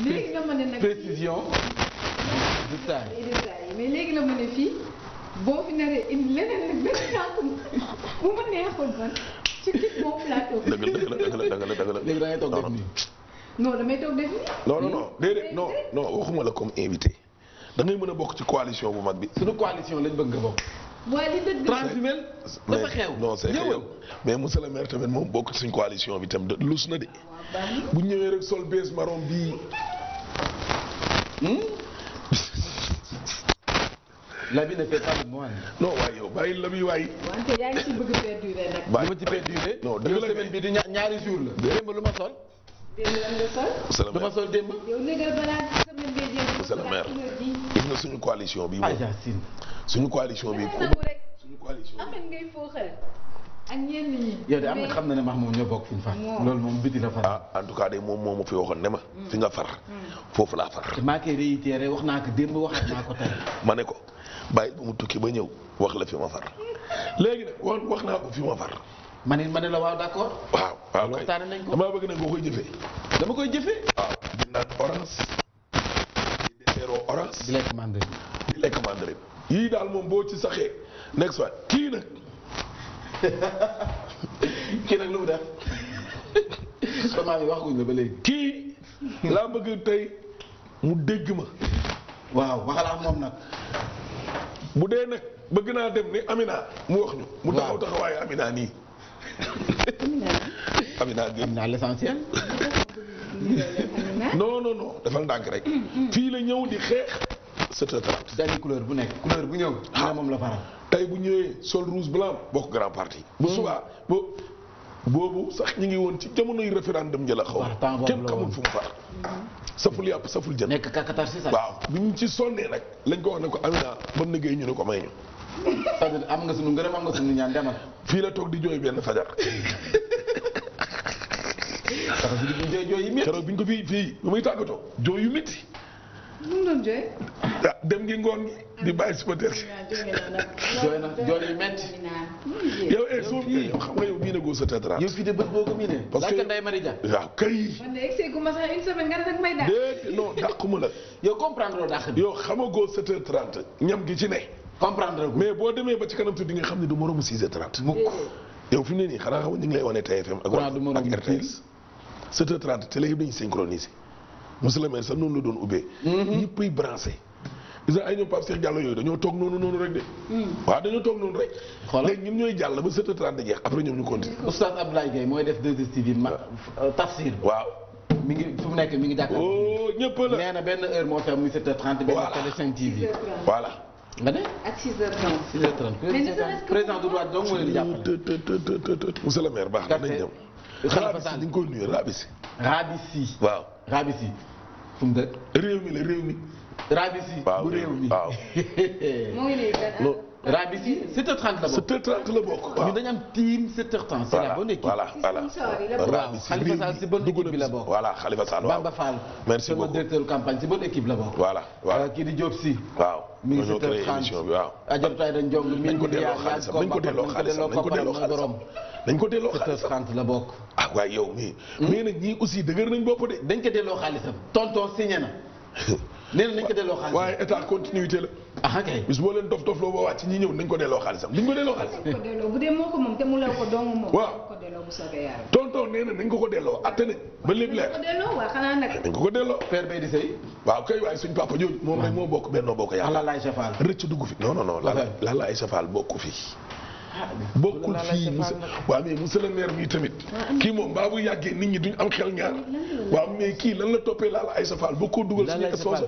léegi nga mën ne nag précision détail mais léegi la mën ne fii boo fi naree indi leneen nag benn tànk bu ma neexoon man ci kii moom plateau bi. dëgg la léegi da ngay toog def nii. non damay toog def nii. non déedéet non waxuma la comme invité da ngay mën a bokk ci coalition bu mag bi. suñu coalition lañ bëgg nga bokk. waaye li dëgg. transhumel dafa xew. non c'est xew mais monsieur le maire tamit moom bokk ci suñu coalition bi tam lus na de. bu ñëwee rek sol bees marron bii. L'habit ne fait pas le moine. non waaye yow bàyyi la muy waay. wante yaa ngi ci bëgg perdurer nag. bàyyi li ma ci perdurer. non dëgg la semaine bi di ñaari jour la. démb lu ma sol. démb lan nga sol. monsieur le lu ma maire sol démb. yow négal balaa semaine bee jeex. monsieur le maire gis nga suñu coalition bi moom. Yacine. suñu coalition bi nangu rek. suñu coalition am ngay fooxal ak ñenn ñi. yow de am na xam na ne max moom ñoo bokk fi ñu far. loolu moom biti la far. en tout cas de moom moo ma fi waxoon ne ma. fi nga far. foofu laa far. te maa koy réitéré wax naa ko démb waxaat naa ko tey. ma ne ko bàyyi ba mu tukki ba ñëw wax la fi ma far léegi nag wax naa ko fi ma far. ma ne la waaw d'accord. waaw kay waxtaane nañ ko. damaa bëgg nag nga koy jëfee. dama koy jëfee. waaw di naan orange di deseeroo orange. di lekk mandarine. di lekk mandarine. yii daal moom boo ci saxee nekk soit kii nag. kii nag lu mu def. comment bi waxaguñ la ba léegi. kii laa bëgg tey mu dégg ma. waaw waxal ak moom nag. bu dee nag bëgg naa dem ni Amina mu wax ñu. mu taxaw taxawaayu Amina nii. Amina génn. naa l'essentiel. non defal ndànk rek. fii la ñëw di xeex 7h30. dañuy couleur bu nekk couleur bu ñëw. ah moom la faral. tey bu ñëwee sol rouge blanc bokk grand parti. bu subaa boobu sax ñu ngi woon ci jamonoy référendum jëla xaw ma. kenn xamul fu mu far. saful yàpp saful jën. nekk kakatar si sax. waaw bi ñu ci sonnee nag lañ ko wax ne ko Amina ba mu liggéey ñu ne ko may ñu. c'est-à-dire am nga sunu ngërëm am nga sunu ñaan demal. fii la toog di jooy benn fajar. jooy yu métti. keroog bi ñu ko fii bu muy tàggatoo jooy yu métti. mu doon jooy. ah dem ngi ngoon gi di bàyyi supporter gi. jooy yu métti. yow soo yow xam nga yow mii ne goo sa tetraat. yow fii de bët boo ko miinee. parce que Ndeye Marie Dia. waaw kay. man de egg gu ma sax une semaine nga ne nag may daal. déedéet non dàquma la. yow comprendre loo dàq bi. yow xamagoo 7h30 ñam gi ci ne. comprendre mais boo demee ba ci kanam tuuti di nga xam ne du moromu 6h30. mukk. yow fi mu ne nii xanaa xam ñu ngi lay wane TFM ak RTS 7h30 télé yëpp dañuy synchronisé monsieur le maire sax noonu la doon ubbee. ñëppay branché. gis nga ay ñoom Pape Cheikh Diallo yooyu dañoo toog noonu rek de. waaw dañoo toog noonu rek. xoolal léegi ñun ñooy jàll ba 7h30 di jeex après ñoom ñu continué. Oustaz Abdoulaye Gueye mooy def 2STV tafsir. waaw. mi ngi fu mu nekk mi ngi jàkkaarloo. oh ñëpp la. nee na benn heure moo tax muy 7h30. benn télé 5 TV. voilà. nga ne. ak 6h30. 6h30 président du droit donc moo leen di jàppale. monsieur le maire baax na nañ dem. Khalifa Sall ñu ngi koy nuyu Rabisi. Rabisi. waaw. Rabisi. fu mu dëkk. réew mi la réew mi. Rabisi. bu réew mi waaw. moo ngi nii Rabisi 7h30 la bokk. 7h30 la bokk. waaw ñu dañu am team 7h30. c'est la bonne équipe. voilà. Rabisi Khalifa Sall si bonne équipe bi la bokk. voilà Khalifa Sall waaw. Bamba Fall. merci sama beaucoup directeur campagne si bonne équipe la bokk. voilà. kii di Diop si. waaw. mi ngi ñoo créé 7h30 émission bi waaw. Adjaratou dañ jong nañ ko delloo xaalisam nañ ko delloo xaalisam nañ ko delloo xaalisam 7h30 la bokk. ah waaye yow mii. mais nag ñii aussi dëgër nañ bopp de. dañ ko delloo xaalisam. tonton signé na. nee na nañ ko delloo xaalisam. waaye état continuité la. ah kay. bis boo leen dof loo ba wàcc ñi ñëw nañ ko delloo xaalisam duñ ko delloo xaalisam. ko delloo bu dee moo ko moom te mu lew ko dong moom. waaw ko delloo bu soobee yàlla. tonton nee na nañ ko delloo atte nañ ba lépp leer. ko delloo waa xanaa nag. nañ ko delloo. père Bay di sëy. waaw kay waaye suñ papa jooju moom rek moo bokk Benno Bokk Yaakaar. Lalla Aïcha Fall. rëcc dugg fi non Lalla Aïcha Fall bokku fi. bokkul fii monsieur waaw mais monsieur le maire mii tamit. kii moom baa bu yàggee nit ñi duñ am xel ñaar. waaw mais kii lan la toppee Lalla Aïcha Fall ba koo dugal suñu sponsor.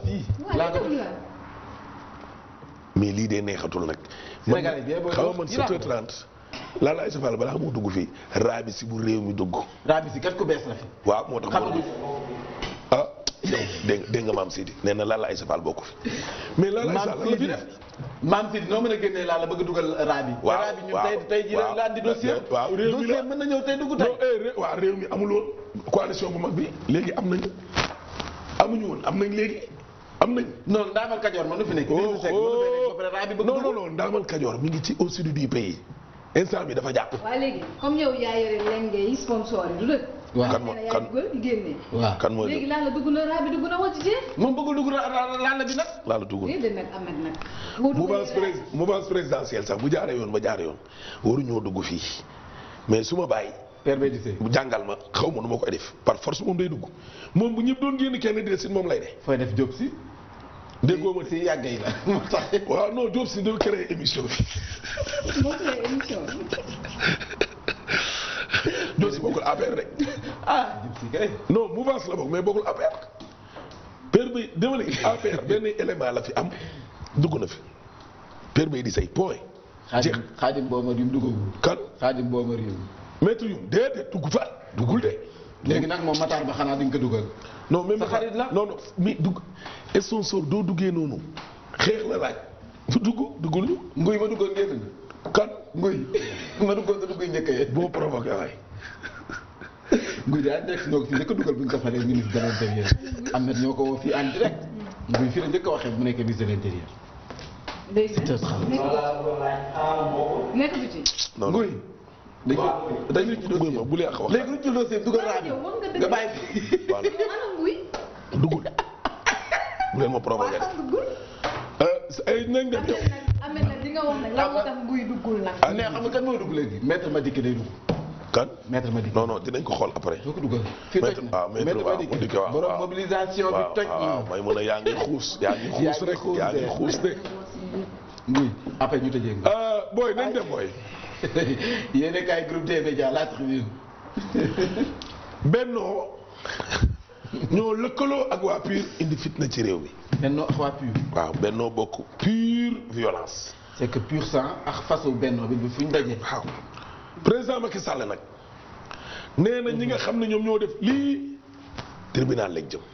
mais lii de neexatul nag. man xaw ma man 7h30. Lalla Aïcha Fall balaa moo dugg fii Rabisi bu réew mi dugg. Rabisi kat ku bees la fi. waaw moo tax moo dugg. ah yow dégg nga maam Sidi nee na Lalla Aïcha Fall bokk fi. mais Lalla Aïcha lan la fi def. maam Sidi noo mën a génnee laa la bëgg a dugal Rabi. waaw Rabi ñun tey jii rek la andi dossier. waaw réew mi la dossier mën na ñëw tey dugg tey. waaw réew mi amul woon coalition bu mag bi léegi am nañu amuñu woon am nañ léegi am nañ. non Ndaamal Kajoor man nu fi nekk. non Ndaamal Kajoor mi ngi ci au sud du pays instant bi dafa jàpp. waaw léegi comme yow yaa yore leen ngay sponsor yi du dëgg waaw kan moo kan génne. waaw kan mooy léegi laala dugg na raa bi dugg na wàcc ci. moom bëggul dugg laala bi nag. laala duggul. déedéet nag Ahmed nag. boo duggee mouvance présidentielle sax bu jaaree yoon ba jaaree yoon waruñoo dugg fii mais su ma bàyyi. père bay di sëy. bu jàngal ma xaw ma nu ma koy def par force moom day dugg moom bu ñëpp doon génn kenn di si moom lay de. fooy def job si. déggoo ma si yàgg yi la moo tax. waaw non Diop si dafa créé émission bi. moo créé émission bi. Diop si bokkul APR rek. ah job si kay. non mouvance la bokk mais bokkul APR. père bi dama ne APR benn élément la fi am dugg na fi père bay di say point. xaadim boomar yum duggagul. kan xaadim boomar yum. maître yum déedéet dugg fa duggul de. léegi nag moom Matar ba xanaa di nga ko dugal. non même sa xarit la non non mais dugg sponsor doo duggee noonu xeex la laaj du duggul ñu. nguy ma duggoon ngeen kan nguy ma duggoon sa dugguy njëkk yee. boo provoqué waay. nguy daal nekk ñoo ko fi njëkk a dugal bu ñu ko falee ministre de l'intérieur. Ahmed ñoo ko woo fii en direct. nguy fii la njëkk a waxee bu nekkee ministre de l'intérieur. léegi nekk bi ci. non nguy. dañu ci dossier ma bu leen wax. léegi lu ci dossier dugal raa bi nga bàyyi fi. voilà anam nguy. duggul bu leen ma provoqué. waaw duggul. ay nañ dem yow. Ahmed nag di nga wax nag lan moo tax nguy duggul nag. mais xam nga kan mooy dugg léegi. maître Madické day dugg. kan maître Madické. non non dinañ ko xool après. doo ko dugal. fii toj na maître waaw Madické waaw borom mobilisation bi toj waaw may mën a yaa ngi xuus yaa ngi xuus rek yaa ngi xuus de. nguy après ñu tëjee nga. booy nañ dem booy. yéen a kaay groupe des médias la tribune. Bennoo ñoo lëkkaloo ak waa PUR indi fitna ci réew mi. Bennoo ak waa PUR. waaw Bennoo bokk pure violence. c'est que pur sang ak façon Bennoo bi fu ñu dajee. waaw président Macky Sall nag nee na ñi nga xam ne ñoom ñoo def lii tribunal lañ jëm.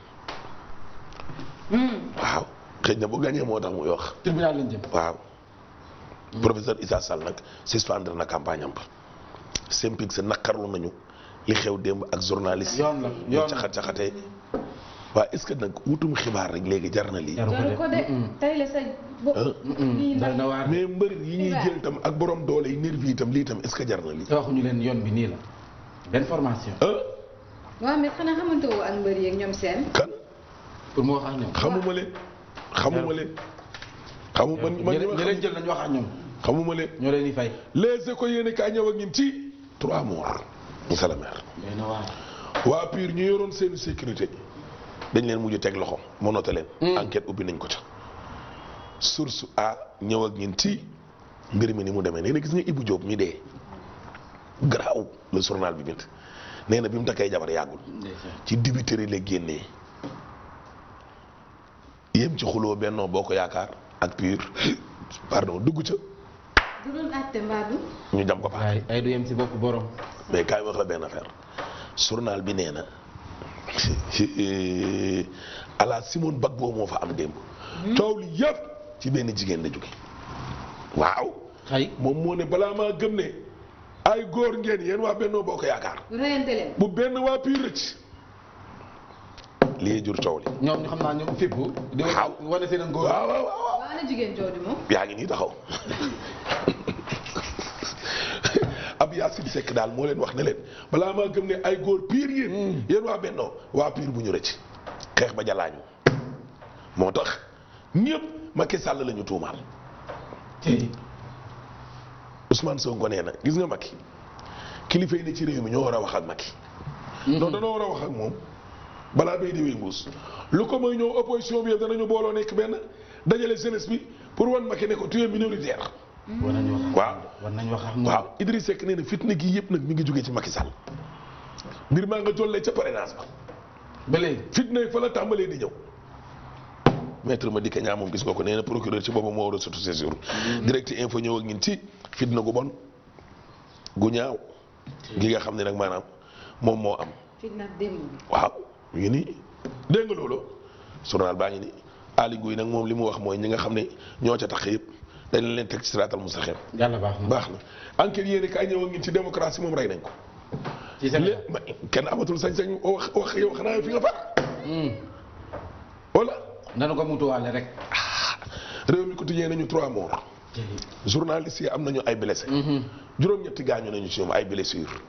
waaw xëy na bu gagné moo tax muy wax. tribunal lañ jëm. waaw. professeur Issa Sall nag suspendre na campagne am ba. Synpics naqarlu nañu li xew démb ak journaliste. yoon la ñu caxatee. waaw est-ce que nag wutum xibaar rek léegi jar na lii. jaru ko de tey la sa bopp. lii doy na waar. mais mbër yi ñuy jël tam ak borom doole yi nervi yi tam lii tam est-ce que jar na lii. te waxuñu leen yoon bi nii la. benn formation. waaw mais xanaa xamante woo ak mbër yeeg ñoom seen. kan. pour mu wax ak ñoom. xamuma leen. xamuma leen. man ñi leen jël nañu wax ak ñoom. xamuma leen. ñoo leen di fay. les écoles yéen kaa ñëw ak ñun ci 3 morts. monsieur le maire. doy na waar. waa PUR ñu yoroon seen sécurité dañ leen mujj teg loxo moo noté leen. enquête ubbi nañ ko ca. source a ñëw ak ñun ci mbir mi ni mu demee nee na gis nga Ibou Diop mi dee garaaw le journal bi bind nee na bi mu takkee jabar yàggul. ci dibiteri la génnee yem ci xuloo Bennoo Bokk Yaakaar ak PUR pardon dugg ca. du doon àtte mbaadu. ñu jam ko paaka. ay du yem si bopp borom. mais kaay wax la benn affaire journal bi nee na ala Simone Gbagbo moo fa am démb. coow li yëpp ci benn jigéen la jóge waaw. xay moom moo ne balaa maa gëm ne ay góor ngeen yéen waa Bennoo Bokk Yaakaar. reyante leen. bu benn waa PUR rëcc lii jur coow li. ñoom ñu xam naa ñoom fépp. di wane seen ngóor. waaw waaw waaw. waaw ana jigéen jooju moom. yaa ngi nii taxaw ab Yacine Seck daal moo leen wax ne leen balaa maa gëm ne ay góor PUR yéen. yéen waa Bennoo waa PUR bu ñu rëcc xeex ba jalaañu moo tax ñëpp Macky Sall la ñu tuumaal. Ousmane Sonko nee na gis nga Macky kilifa yi ne ci réew mi ñoo war a wax ak Macky. non danoo war a wax ak moom balaa bay diwee mbuus lu ko mooy ñëw opposition bi yëpp danañu booloo nekk benn dajale jeunesse bi pour wan Macky ne ko tu es minoritaire. war nañu wax waaw war nañu wax ak moom. waaw Idriss Seck nee na fitna gi yëpp nag mi ngi jógee ci Macky Sall mbir maa nga jollee ca parrainage ba. ba léegi fitna yi fa la tàmbalee di ñëw. maître Madické Niang moom gis nga ko nee na procureur ci boobu moo war a surtout séjour. direct info ñëw ak ñun ci fitna gu bon gu ñaaw. gi nga xam ne nag maanaam moom moo am. fitna démb bi. waaw mu ngi nii dégg nga loolu journal baa ngi nii Aly Ngouille nag moom li mu wax mooy ñi nga xam ne ñoo ca tax yëpp dañ leen teg ci siraatal mustaqim. yàlla baax na baax na enquête yéen kaay ñëw ak ñun ci démocratie moom rey nañ ko. ci Sénégal kenn amatul sañ-sañ wax yow xanaa fi nga far. wala. nanu ko mutuwaale rek. réew mi quotidien nañu 3 morts. journalistes yi am nañu ay blessés. juróom-ñetti gaañu nañu ci ñoom ay blessures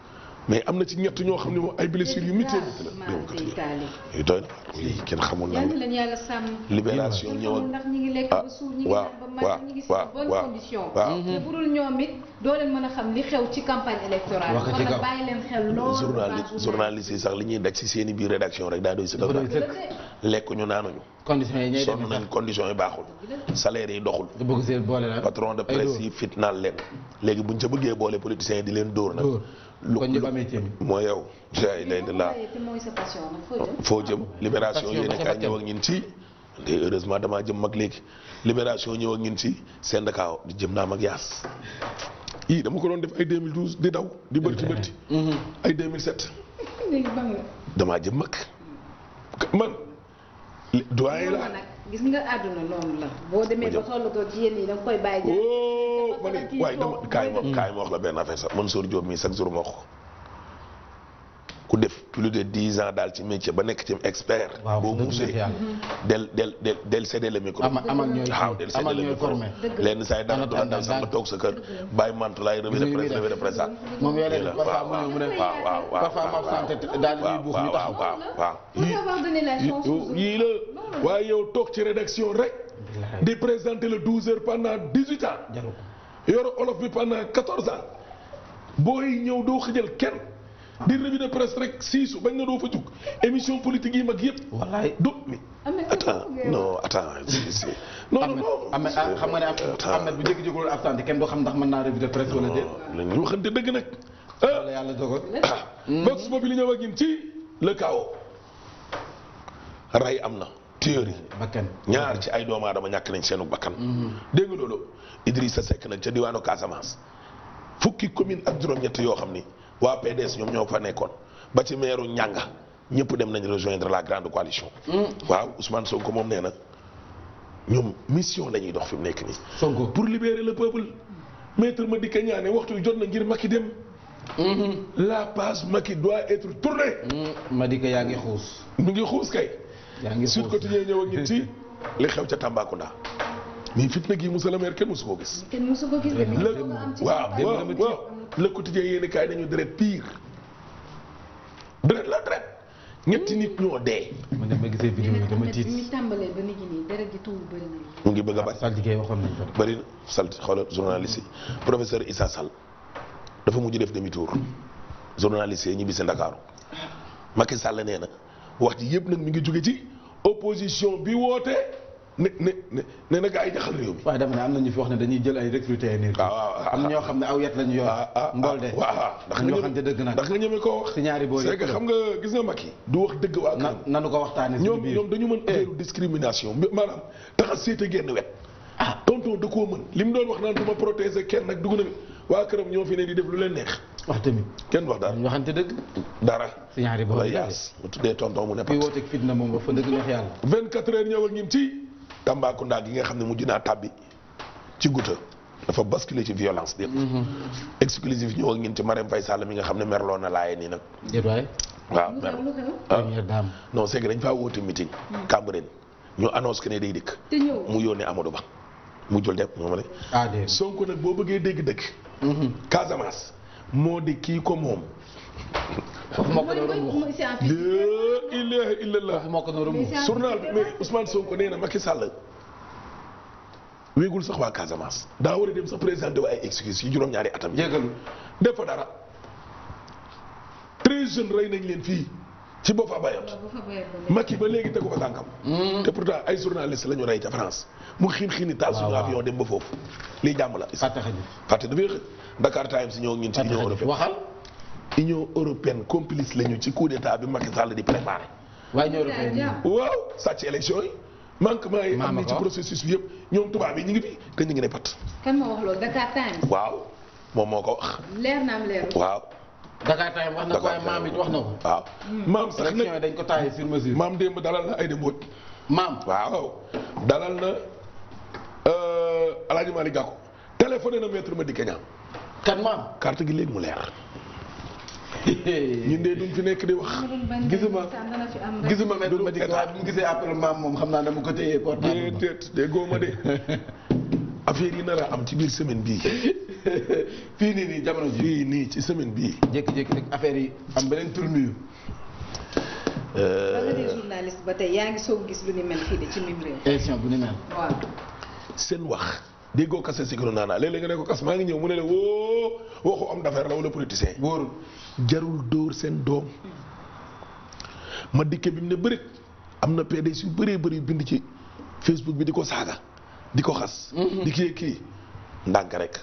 mais am na ci ñett ñoo xam ne moom ay blessures yu métti la. yu doy na lii kenn xamul na yàlla leen yàlla sàmm. libération ñëw ak ndax ñi ngi lekk ba suur ñi ngi naan ba màgg ñi ngi si bonne condition. te bu dul ñoom it doo leen mën a xam li xew ci campagne électorale. wax ci kaw bàyyi leen xel loolu. journaliste yi sax li ñuy daj si seen i biir rédaction rek daa doy si dafa lekk ñu naanuñu. conditions yi ñooy sonn nañ conditions yi baaxul. salaire yi doxul. patron de presse yi fitnaal leen. léegi buñ ca bëggee boole politiciens yi di leen dóor nag. moo yow. jaay lay de la foo jëm libération yéen kaay ñëw ak ñun ci. te heureusement damaa jëm mag léegi libération ñëw ak ñun ci syndicat di jëm naa mag yaas. yii dama ko doon def ay 2012 di daw di bërti ay 2007. damaa jëm mag man. doyen la gis nga àdduna loolu la. boo demee ba tollatoo ci yéen yi da nga koy bàyyi. ma ne waaye dama kaay ma wax la benn affaire sax Mansour Diop mii chaque jour ma wax ko ku def plus de 10 ans daal ci métier ba nekk ci expert. boo muusee del cédé le micro. waaw del cédé le micro. lenn saa yi dara du la dal sax nga toog sa kër bàyyi mantulaay revue de presse sax. moom yore la parfois mu ne parfois ma santé daal di buux ñu taxaw. yii la waaye yow toog ci rédaction rek. di présenter le 12 heures pendant 18 ans. yor olof bi pendant 14 ans. booy ñëw doo xëjal kenn. di revue de presse rek siisu bañ na doo fa jug émission politique yi mag yëpp. wallaay do mi. attends non non xam nga ne Ahmed bu jékki-jékki absent kenn doo xam ndax mën naa revue de presse wala déet. ñu waxante dëgg nag. wala yàlla dogal. box boobu li ñëw ak ñun ci le chaos. ray am na. théorie bakkan ñaar ci ay doomu aadama ñàkk nañ seenu bakkan. dégg nga loolu Idrissa Seck nag ca diwaanu Casamance fukki commune ak juróom-ñett yoo xam ni. waa PDS ñoom ñoo fa nekkoon ba ci meeru Ñanga ñëpp dem nañ rejoindre la grande coalition. waaw Ousmane Sonko moom nee na ñoom mission la ñuy dox fi mu nekk nii. Sonko pour libérer le peuple. maître Madické Niang waxtu jot na ngir Macky dem. la page Macky doit être tournée. Madické yaa ngi xuus. mu ngi xuus kay. yaa ngi xuus Sud Quotidien ñëw ak ñun ci li xew ca Tambacounda. mais fitna gi monsieur le maire kenn mosu koo gis. kenn mosu ko gis. waaw. le quotidien yéen kaay nañu deret pire deret la deret ñetti nit ñoo dee. man de ma gisee vidéo yi dama tiit. mi tàmbalee ba nit ñi deret gi tuur bëri na. mu ngi bëgg a bari. saltige waxoon nañ ko. bëri na saltige xoolal journaliste yi professeur Issa Sall dafa mujj def demi tour journaliste yi ñibbi si Ndakaaru Macky Sall nee na wax ji yëpp nag mi ngi jóge ci opposition bi woote. ne na gaa yi jaxal réew mi. waaye dama ne am na ñu fi wax ne dañuy jël ay recruter nii. am na ñoo xam ne aw yat lañu yor. mbool de ndax ñoo xam ne dëgg nag. ndax nga ñeme koo wax. si ñaari boor c'est que xam nga gis nga Macky du wax dëgg waa këram. nanu ko waxtaanee si biir ñoom dañu mën affaire discrimination maanaam taxa seete genn wet. tonton da koo mën li mu doon wax naan du ma protéger kenn nag dugg na waa këram ñoo fi ne di def lu leen neex. wax tamit kenn wax dara ñu waxante dëgg. dara si ñaari boor yaas mu tuddee tonton mu ne. fii wooteeg fitna moom ba fa dëgg neex yàlla. 24 heures ñëw ak ñun ci Tambacounda gi nga xam ne mujj naa tàbbi ci guta dafa basculer ci violence dépp. exclusif ñëw ak ñun ci Marème Faye Sall mi nga xam ne merloo na laaye nii nag. déet waay. waaw première dame. non c'est que dañ faa woote meeting. Cambérène ñu annonce que ne day dikk. mu yónnee Amadou Ba mu jël dem moom rek. Sonko nag boo bëggee dégg dëkk. Casamance moo di kii ko moom. foofu moo ko doon ruux. la ilaha illallah. foofu moo ko doon ruux. journal bi mais Ousmane Sonko nee na Macky Sall wéegul sax waa Casamance daa war a dem sax présenté wa ay excuses yu juróom-ñaari atam yi. jégalu def fa dara 13 jeunes rey nañ leen fii ci Boffa Bayotte. Macky ba léegi tegu fa tànkam. te pourtant ay journalistes la ñu rey ca France mu xiini taal suñu avion dem ba foofu lii jàmm la. fàtte dafay xëy Dakar Times ñëw ñun ci Union européenne waxal. Union européenne complice lañu ci coup d'état bi Macky Sall di préparé. waaye Union européenne waaw sàcc élection yi manquement yi am ni ci processus bi yëpp ñoom tubaab yi ñu ngi fi te ñu ngi ne pat. kan moo wax loolu Dakar Times. waaw moom moo ko wax. leer na am leer. waaw. Dakar Times wax na ko waaye maam it wax na ko. waaw maam sax nag élection yi dañ ko taayee sur mesure. maam démb dalal na Aïda Mbodj. maam waaw dalal na El Hadj Malick Gakou téléphoné na maître Madické Niang. kan maam. carte gi léegi mu leer. ñun de duñ fi nekk di wax. gisuma maître Madické waaye bu mu gisee appel maam moom xam naa dama ko téye portable. déet de góoma de affaire yi nar a am ci biir semaine bii fii nii jamono ji. fii nii ci semaine bii. jékki-jékki rek affaire yi am beneen tournure. ba nga dee journaliste ba tey yaa ngi soog gis lu ni mel fii de ci mim réew. élection bu ni mel. waaw. seen wax déggoo kase si gënoon naa léeg-léeg nga ne ko kas maa ngi ñëw mu ne la woo waxu homme d'affaires la wala politicien. wóorul jarul dóor seen doom. ma dikke bi mu ne bëri am na PDS yu bëree bëri bind ci Facebook bi di ko saaga di ko xas. di kii ndànk rek.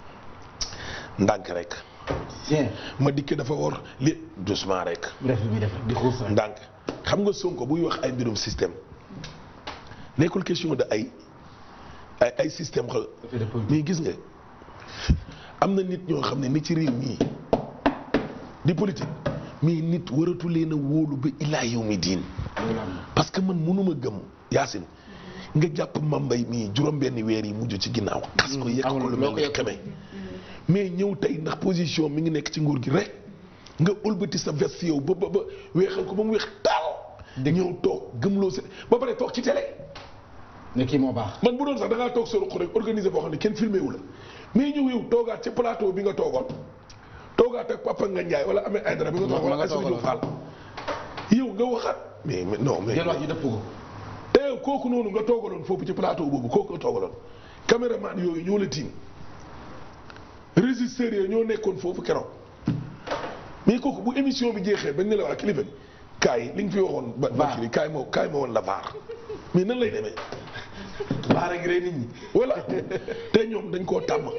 ma dikke dafa war li doucement rek. def li muy def di xuus rek. ndànk xam nga Sonko buy wax ay mbirum système nekkul question de ay système xel. mais gis nga am na nit ñoo xam ne ni ci réew mii di politique mais nit waratu leen a wóolu ba illaa yow mi diin. parce que man mënuma gëm Yacine nga jàpp Mambay mii juróom-benni weer yi mujj ci ginnaaw. xas ko yekk ko lu mel ni xeme mais ñëw tey ndax position mi ngi nekk ci nguur gi rek nga ëlbati sa veste yow ba weexal ko ba mu weex taal. ñëw toog gëmloo sa ba pare toog ci télé. ne kii moo baax. man bu doon sax da ngaa toog sa ruq rek organisé boo xam ne kenn filmé wu la mais ñëw yow toogaat ci plateau bi nga toogoon toogaat ak Papa Nga Ndiaye wala Ahmed Aïdara bi nga toogoon wala Aïssatou Diop Fall yow nga waxaat mais non mais. jël wax ji dëpp ko. te kooku noonu nga toogaloon foofu ci plateau boobu kooku nga toogaloon caméraman yooyu ñoo la tiim régisseurs yooyu ñoo nekkoon foofu keroog mais kooku bu émission bi jeexee bañ ne la waa kilifa bi kaay li nga fi waxoon. ba kii kaay ma woon la vaar mais nan lay demee. vaar ak rey nit ñi. voilà te ñoom dañ koo tàmm.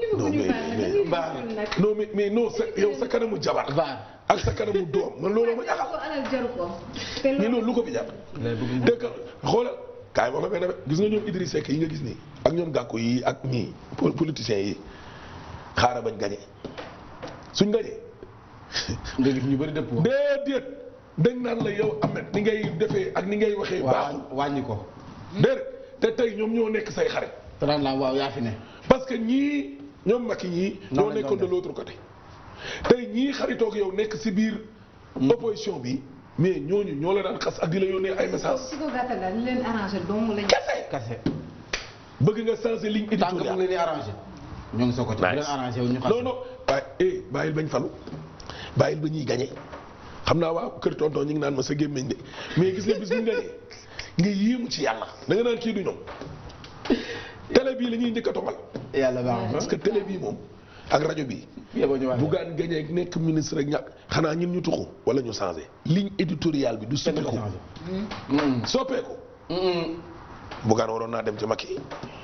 non sa yow sa kanamu jabar. vaar ak sa kanamu doom man loolu ma jaaxal. mais loolu lu ko fi jar. dëgg xoolal kaay ma ko benn gis nga ñoom Idriss Seck yi nga gis nii ak ñoom Gakou yi ak ñii politiciens yi xaaral bañ gañe suñ gañe. nga gis ñu bëri dëpp. déedéet dañ naan la yow Ahmed ni ngay defee ak ni ngay waxee. baaxul wàññi ko. déedéet te tey ñoom ñoo nekk say xarit. te daan la waaw yaa fi ne. parce que ñii ñoom Macky ñii. ñoo nekkoon de l'autre côté. tey ñii xaritoog yow nekk si biir. opposition bi mais ñooñu ñoo la daan xas ak di la yónnee ay message si ko gàttal daal ñu leen arrangé dong lañ. kase. bëgg nga changer ligne éditoriale. tant que mu leen di arrangé. ñoo ngi sa côté. bu leen arrangé wu ñu xas. non non waaye bàyyil bañ falu bàyyil ba ñuy gagné xam naa waa kër tonton ñu ngi naan ma sa gémmiñ de mais gis nga bis bu ñu gagné nga yéemu ci yàlla da nga naan kii du ñoom télé bii la ñuy njëkk a toppal. yàlla baax na parce que télé bii moom ak rajo bii. Bougane gagné nekk ministre rek ñàkk xanaa ñun ñu tuxu wala ñu changé. ligne éditoriale bi du soppeeku. soppeeku. Bougane waroon naa dem ci Macky.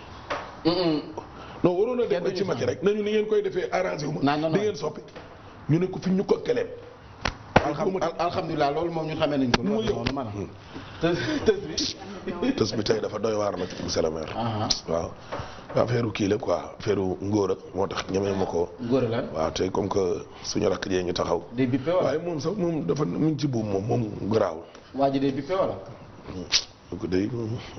non waroon na dem ci Macky rek nañu ni ngeen koy defee arrangé wu ma. di ngeen soppi ñu ne ko fi ñu ko keleem. alhamdulilah loolu moom ñu xamee nañ ko. mu yow maanaam tës bi tey dafa doy waar nag monsieur le maire. waaw affaire kii la quoi affaire ngóora moo tax ñemee ma ko. ngóora la waaw tey comme que suñu rakk jee ngi taxaw. day bippe wala waaye moom sax moom dafa mu ngi ci buum moom garaawul. waa ji day bippe wala. ko day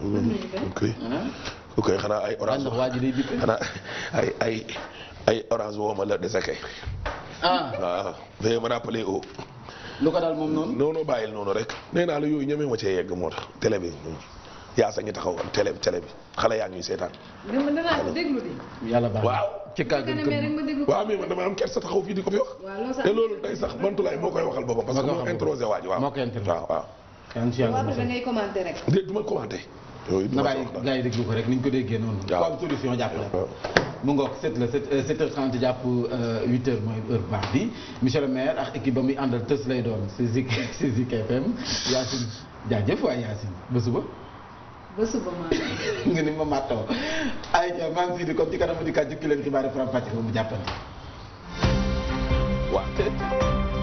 ok xanaa ay orange. waa ji day bippe xanaa ay orange woo ma la dese kay. waaw veuillez me rappeler au. lu ko daal moom noonu. non bàyyil noonu rek nee naa la yooyu ñemee ma cee yegg moo tax télé bi yaa sa ngi taxaw ak télé bi xale yaa ngi ñuy seetaan. dama danaa déglu de. yàlla baax waaw. ci kàddu gi waaw mais man dama am kersa taxaw fii di ko fi wax. te loolu tey sax Mantulaay moo koy waxal boppam. parce que moo introsé waaj waaw. moo koy introsé waaw. da ngay commenté rek. déet du ma commenté. yooyu du ma bàyyi gars yi déglu ko rek ni ñu ko déggee noonu. waaw am solution jàppale. mu ngoog 7h30 jàpp 8h mooy heure baax bi monsieur le maire ak équipe ba muy àndal tës lay doon si Zik FM Yacine jaajëf waaye Yacine ba suba. ba suba maa nga ni ma màttoo ay maa ngi di comme ci kanam di kàjju ki leen xibaar faram fàcce ko mu jàppante. waaw.